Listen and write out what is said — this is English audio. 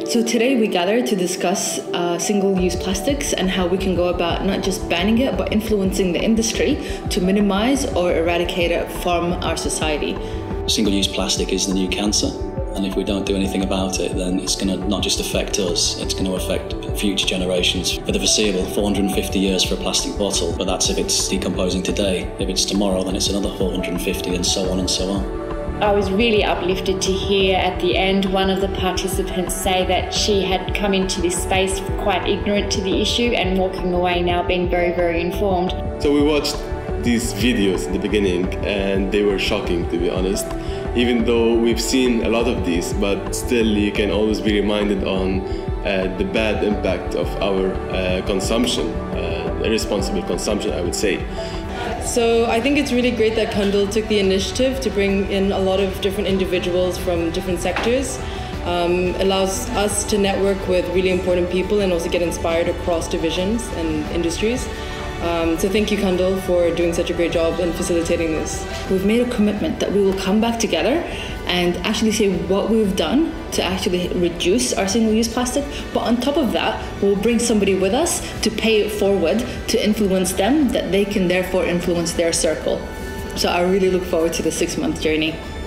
So today we gather to discuss single-use plastics and how we can go about not just banning it, but influencing the industry to minimize or eradicate it from our society. Single-use plastic is the new cancer, and if we don't do anything about it, then it's going to not just affect us, it's going to affect future generations. For the foreseeable, 450 years for a plastic bottle, but that's if it's decomposing today. If it's tomorrow, then it's another 450, and so on and so on. I was really uplifted to hear at the end one of the participants say that she had come into this space quite ignorant to the issue and walking away now being very, very informed. So we watched these videos in the beginning and they were shocking, to be honest. Even though we've seen a lot of these, but still you can always be reminded on the bad impact of our consumption, irresponsible consumption, I would say. So I think it's really great that Cundall took the initiative to bring in a lot of different individuals from different sectors. Allows us to network with really important people and also get inspired across divisions and industries. So thank you, Cundall, for doing such a great job in facilitating this. We've made a commitment that we will come back together and actually say what we've done to actually reduce our single-use plastic, but on top of that, we'll bring somebody with us to pay it forward to influence them, that they can therefore influence their circle. So I really look forward to the 6-month journey.